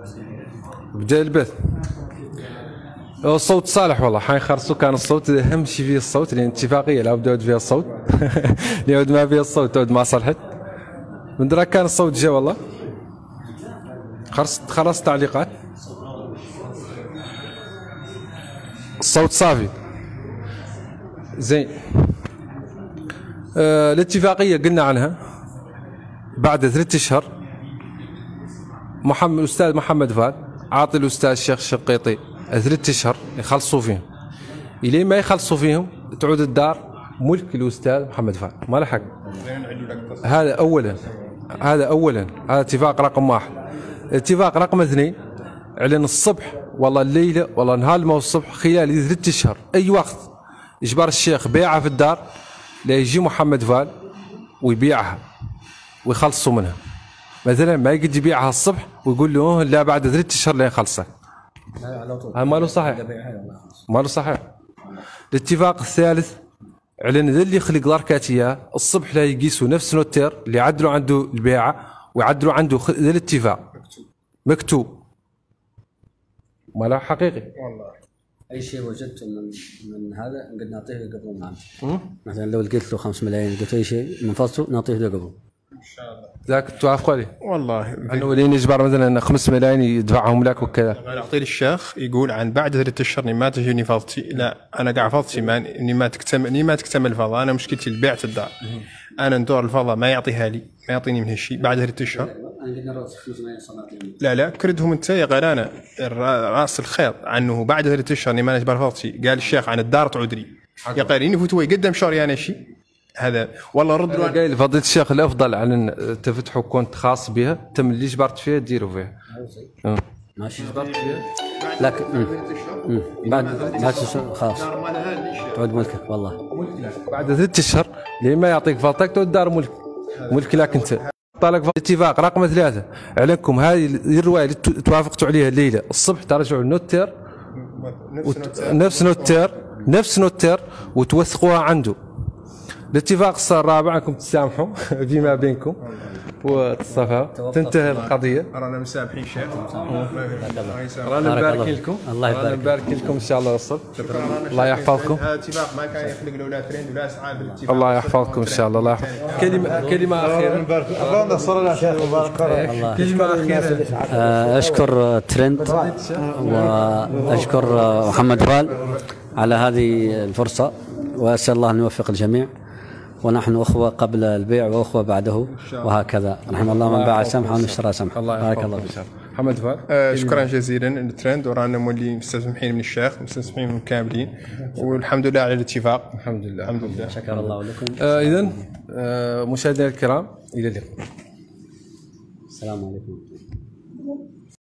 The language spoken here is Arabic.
بدا البث. الصوت صالح والله، حنخرصوا. كان الصوت اهم شيء فيه الصوت، لان اتفاقيه لا بد فيها الصوت. يعود ما فيها الصوت تعود ما صلحت. من دراك كان الصوت جا والله. خلص تعليقات. الصوت صافي زين. الاتفاقيه قلنا عنها بعد 3 اشهر. الاستاذ محمد فال عاطي الاستاذ الشيخ الشقيطي 3 اشهر يخلصوا فيهم. الين ما يخلصوا فيهم تعود الدار ملك الاستاذ محمد فال، ما له حق. هذا اولا. هذا اتفاق رقم 1. اتفاق رقم 2 اعلن الصبح والله الليله والله نهار ما الصبح خلال 3 اشهر اي وقت اجبار الشيخ بيعها في الدار لا يجي محمد فال ويبيعها ويخلصوا منها. مثلا ما يقدر يبيعها الصبح ويقول له لا بعد 3 اشهر لين خلصك. هذا ما له صحيح. ما له صحيح. الاتفاق الثالث اعلن ذا اللي يخلق داركاتيه الصبح لا يقيسوا نفس نوتير اللي يعدلوا عنده البيعه ويعدلوا عنده ذا الاتفاق مكتوب. ما له حقيقي والله. اي شيء وجدته من هذا قد نعطيه قبل ما عندي. مثلا لو لقيت له 5 ملايين قلت اي شيء من فصله نعطيه له قبل. ان شاء الله. ذاك توافقوا عليه؟ والله انه ولين يجبر مثلا 5 ملايين يدفعهم لك وكذا. انا اعطي للشيخ يقول عن بعد 3 اشهر ما تجيني فضتي. لا انا قاعد فضتي ما تكتمل الفضاء. انا مشكلتي بعت الدار. انا ندور الفضاء ما يعطيها لي، ما يعطيني من هالشيء بعد 3 اشهر. لا كردهم انت يا غير انا راس الخيط عنه بعد 3 اشهر ما نجبر فضتي. قال الشيخ عن الدار تعود لي يا غير اني فوت يقدم شهري انا شيء هذا. والله رد له قايل فضيلة الشيخ الافضل على تفتحوا كونت خاص بها تم اللي جبرت فيها ديروا فيها. ماشي جبرت فيها لكن بعد خلاص تعود ملكك والله. بعد 3 اشهر لين ما يعطيك فضتك تعود دار ملك لك انت. طالق الاتفاق رقم 3 اعلنكم هذه الروايه اللي توافقتوا عليها الليله الصبح ترجعوا النوتير نفس نوتير وتوثقوها عنده. الاتفاق الرابع انكم تسامحوا فيما بينكم وتصفى تنتهي القضيه. رانا مسامحين شيخ. رانا نبارك لكم. الله نبارك لكم ان شاء الله والصبر. الله يحفظكم. هذا الاتفاق ما كان يخلق له لا ترند ولا اسعاد بالاتفاق. الله يحفظكم ان شاء الله. الله يحفظ. كلمه اخيره. كلمه اخيره. اشكر ترند واشكر محمد فال على هذه الفرصه، واسال الله ان يوفق الجميع. ونحن أخوة قبل البيع وأخوة بعده وهكذا. رحم الله من باع سمحا واشترى سمحا. بارك الله فيك. محمد فال. شكرا جزيلا للترند، ورانا مولي مستسمحين من الشيخ مستسمحين من كاملين، والحمد لله على الاتفاق. الحمد لله. الحمد لله. شكر الله لكم. إذن مشاهدينا الكرام إلى اللقاء. السلام عليكم.